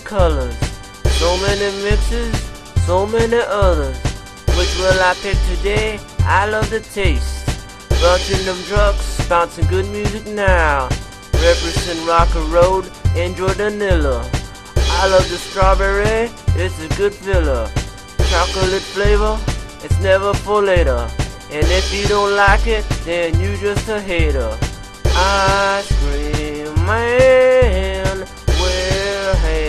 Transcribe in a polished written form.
colors, so many mixes, so many others. Which will I pick today? I love the taste. Launching them trucks, bouncing good music now. Represent Rocker Road and Jordanilla. I love the strawberry, it's a good filler. Chocolate flavor, it's never for later. And if you don't like it, then you just a hater. Ice cream man, we're